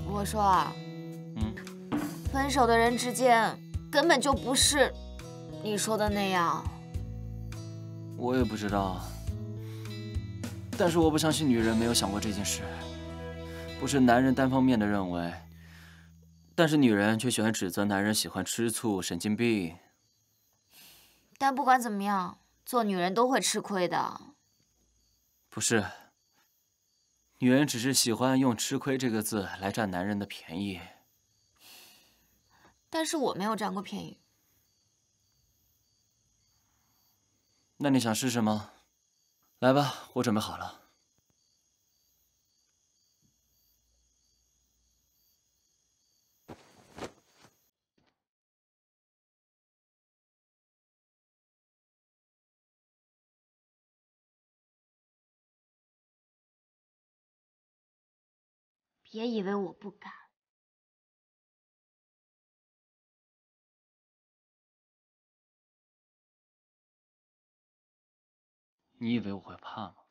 我说啊，分手的人之间根本就不是你说的那样。 我也不知道，但是我不相信女人没有想过这件事，不是男人单方面的认为，但是女人却喜欢指责男人喜欢吃醋、神经病。 但不管怎么样，做女人都会吃亏的。 不是。 女人只是喜欢用“吃亏”这个字来占男人的便宜， 但是我没有占过便宜。 那你想试试吗？来吧，我准备好了。 别以为我不敢。 你以为我会怕吗？